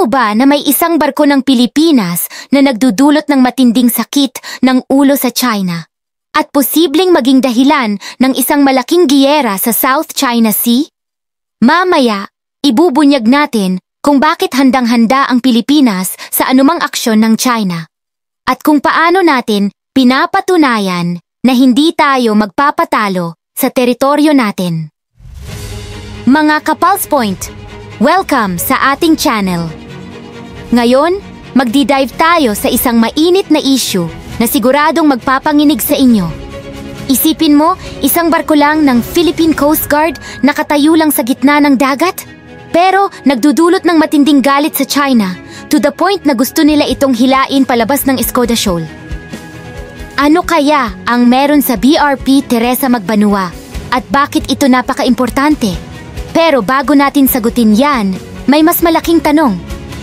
mo ba na may isang barko ng Pilipinas na nagdudulot ng matinding sakit ng ulo sa China at posibleng maging dahilan ng isang malaking giyera sa South China Sea? Mamaya, ibubunyag natin kung bakit handang-handa ang Pilipinas sa anumang aksyon ng China at kung paano natin pinapatunayan na hindi tayo magpapatalo sa teritoryo natin. Mga Kapals Point, welcome sa ating channel. Ngayon, magdi-dive tayo sa isang mainit na issue na siguradong magpapanginig sa inyo. Isipin mo, isang barko lang ng Philippine Coast Guard nakatayo lang sa gitna ng dagat? Pero nagdudulot ng matinding galit sa China to the point na gusto nila itong hilain palabas ng Escoda Shoal. Ano kaya ang meron sa BRP Teresa Magbanua at bakit ito napaka-importante? Pero bago natin sagutin yan, may mas malaking tanong.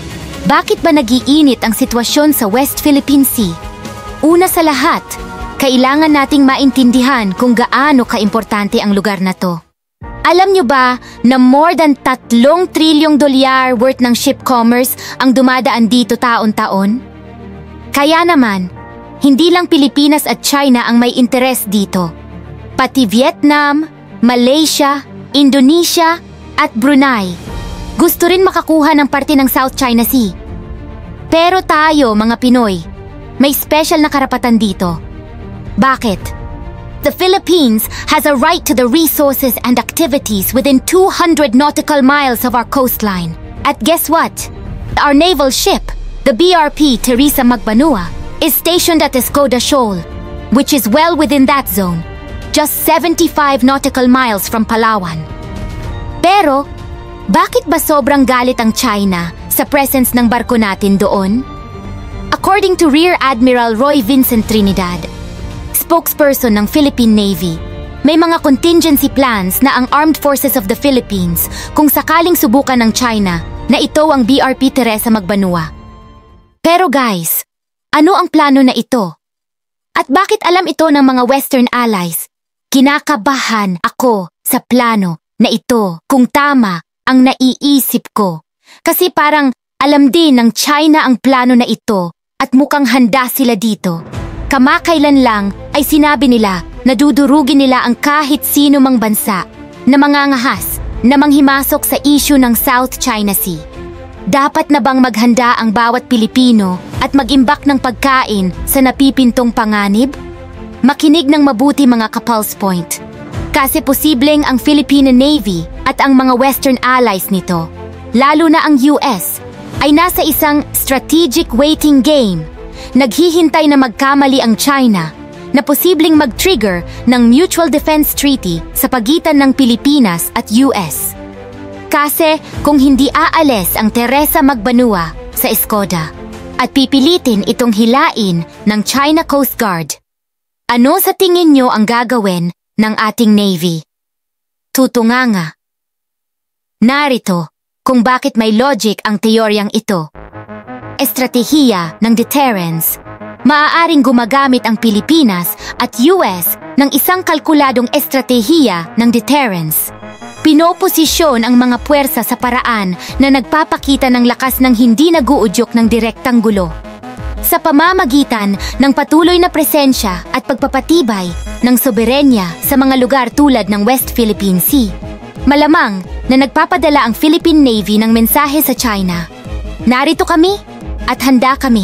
Bakit ba nagiinit ang sitwasyon sa West Philippine Sea? Una sa lahat, kailangan nating maintindihan kung gaano kaimportante ang lugar na to. Alam nyo ba na more than 3 trilyong dolyar worth ng ship commerce ang dumadaan dito taon-taon? Kaya naman, hindi lang Pilipinas at China ang may interes dito. Pati Vietnam, Malaysia, Indonesia at Brunei gusto rin makakuha ng parte ng South China Sea. Pero tayo, mga Pinoy, may special na karapatan dito. Bakit? The Philippines has a right to the resources and activities within 200 nautical miles of our coastline. At guess what? Our naval ship, the BRP Teresa Magbanua, is stationed at Escoda Shoal, which is well within that zone, just 75 nautical miles from Palawan. Pero, bakit ba sobrang galit ang China sa presence ng barko natin doon? According to Rear Admiral Roy Vincent Trinidad, spokesperson ng Philippine Navy, may mga contingency plans na ang Armed Forces of the Philippines kung sakaling subukan ng China na ito ang BRP Teresa Magbanua. Pero guys, ano ang plano na ito? At bakit alam ito ng mga Western allies? Kinakabahan ako sa plano na ito kung tama ang naiisip ko. Kasi parang alam din ng China ang plano na ito at mukhang handa sila dito. Kamakailan lang ay sinabi nila na dudurugin nila ang kahit sino mang bansa na mangangahas na manghimasok sa issue ng South China Sea. Dapat na bang maghanda ang bawat Pilipino at mag-imbak ng pagkain sa napipintong panganib? Makinig ng mabuti, mga Kapals Point. Kasi posibleng ang Philippine Navy at ang mga Western allies nito, lalo na ang US, ay nasa isang strategic waiting game. Naghihintay na magkamali ang China na posibleng mag-trigger ng Mutual Defense Treaty sa pagitan ng Pilipinas at US. Kasi kung hindi aalis ang Teresa Magbanua sa Escoda at pipilitin itong hilain ng China Coast Guard, ano sa tingin nyo ang gagawin ng ating Navy? Tutunganga. Narito kung bakit may logic ang teoryang ito. Estratehiya ng deterrence. Maaaring gumagamit ang Pilipinas at US ng isang kalkuladong estratehiya ng deterrence. Pinoposisyon ang mga puwersa sa paraan na nagpapakita ng lakas ng hindi naguudyok ng direktang gulo. Sa pamamagitan ng patuloy na presensya at pagpapatibay ng soberenya sa mga lugar tulad ng West Philippine Sea, malamang na nagpapadala ang Philippine Navy ng mensahe sa China. Narito kami at handa kami.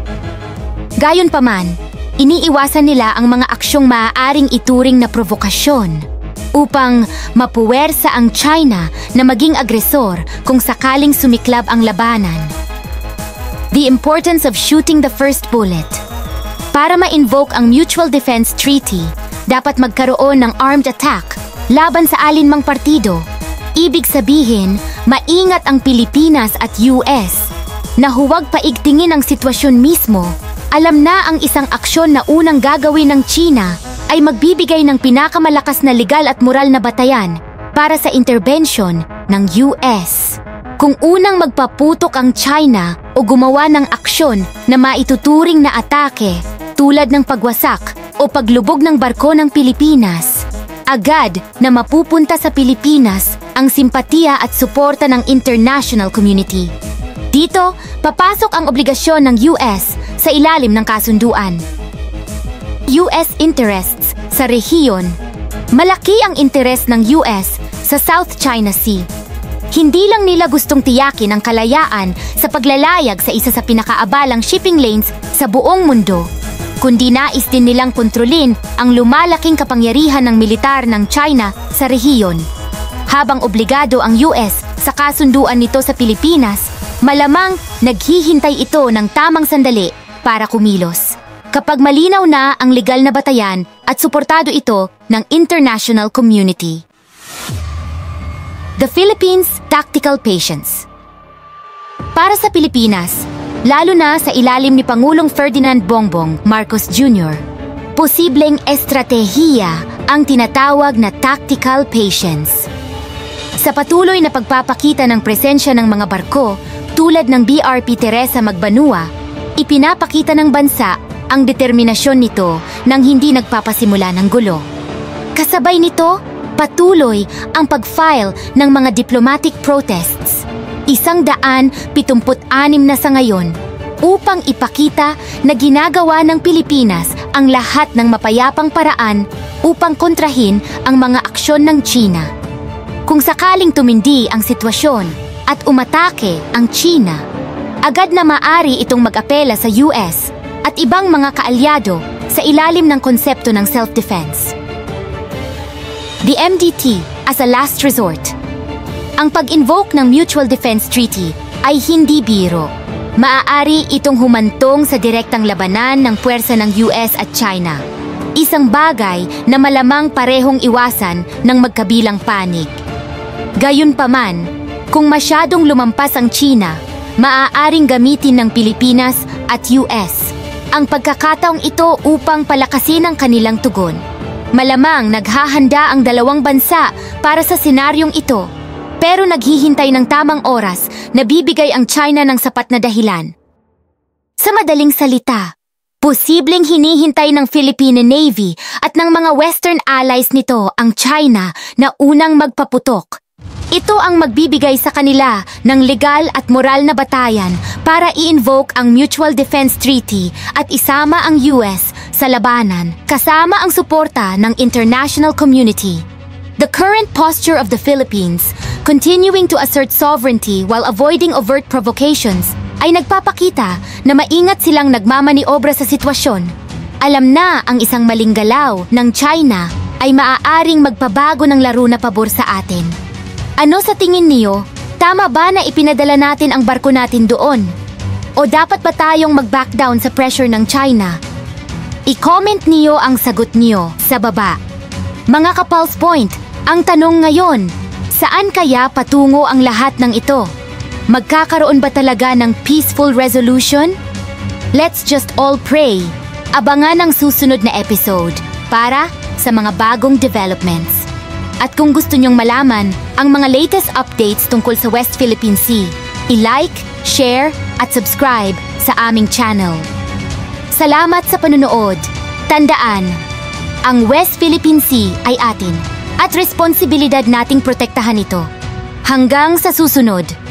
Gayunpaman, iniiwasan nila ang mga aksyong maaaring ituring na provokasyon upang mapuwersa ang China na maging agresor kung sakaling sumiklab ang labanan. The importance of shooting the first bullet. Para ma-invoke ang Mutual Defense Treaty, dapat magkaroon ng armed attack laban sa alinmang partido. Ibig sabihin, maingat ang Pilipinas at US na huwag paigtingin ang sitwasyon mismo. Alam na ang isang aksyon na unang gagawin ng China ay magbibigay ng pinakamalakas na legal at moral na batayan para sa intervention ng US. Kung unang magpaputok ang China o gumawa ng aksyon na maituturing na atake tulad ng pagwasak o paglubog ng barko ng Pilipinas, agad na mapupunta sa Pilipinas ang simpatiya at suporta ng international community. Dito, papasok ang obligasyon ng US sa ilalim ng kasunduan. US interests sa rehiyon. Malaki ang interes ng US sa South China Sea. Hindi lang nila gustong tiyakin ang kalayaan sa paglalayag sa isa sa pinakaabalang shipping lanes sa buong mundo, kundi nais din nilang kontrolin ang lumalaking kapangyarihan ng militar ng China sa rehiyon. Habang obligado ang US sa kasunduan nito sa Pilipinas, malamang naghihintay ito ng tamang sandali para kumilos. Kapag malinaw na ang legal na batayan at suportado ito ng international community. The Philippines Tactical Patience. Para sa Pilipinas, lalo na sa ilalim ni Pangulong Ferdinand Bongbong Marcos Jr., posibleng estratehiya ang tinatawag na tactical patience. Sa patuloy na pagpapakita ng presensya ng mga barko tulad ng BRP Teresa Magbanua, ipinapakita ng bansa ang determinasyon nito nang hindi nagpapasimula ng gulo. Kasabay nito, patuloy ang pag-file ng mga diplomatic protests, 176 na sa ngayon, upang ipakita na ginagawa ng Pilipinas ang lahat ng mapayapang paraan upang kontrahin ang mga aksyon ng China. Kung sakaling tumindi ang sitwasyon at umatake ang China, agad na maaari itong mag-apela sa US at ibang mga kaalyado sa ilalim ng konsepto ng self-defense. The MDT as a last resort. Ang pag-invoke ng Mutual Defense Treaty ay hindi biro. Maaari itong humantong sa direktang labanan ng puwersa ng US at China. Isang bagay na malamang parehong iwasan ng magkabilang panig. Gayunpaman, kung masyadong lumampas ang China, maaaring gamitin ng Pilipinas at US ang pagkakataong ito upang palakasin ang kanilang tugon. Malamang naghahanda ang dalawang bansa para sa senaryong ito, pero naghihintay ng tamang oras na bibigay ang China ng sapat na dahilan. Sa madaling salita, posibleng hinihintay ng Philippine Navy at ng mga Western allies nito ang China na unang magpaputok. Ito ang magbibigay sa kanila ng legal at moral na batayan para i-invoke ang Mutual Defense Treaty at isama ang US sa labanan kasama ang suporta ng international community. The current posture of the Philippines, continuing to assert sovereignty while avoiding overt provocations, ay nagpapakita na maingat silang nagmamaniobra sa sitwasyon. Alam na ang isang maling galaw ng China ay maaaring magpabago ng laro na pabor sa atin. Ano sa tingin niyo? Tama ba na ipinadala natin ang barko natin doon? O dapat ba tayong mag-back down sa pressure ng China? I-comment niyo ang sagot niyo sa baba. Mga ka-Pulse Point, ang tanong ngayon, saan kaya patungo ang lahat ng ito? Magkakaroon ba talaga ng peaceful resolution? Let's just all pray. Abangan ang susunod na episode para sa mga bagong developments. At kung gusto nyong malaman ang mga latest updates tungkol sa West Philippine Sea, i-like, share, at subscribe sa aming channel. Salamat sa panunood. Tandaan, ang West Philippine Sea ay atin at responsibilidad nating protektahan ito. Hanggang sa susunod.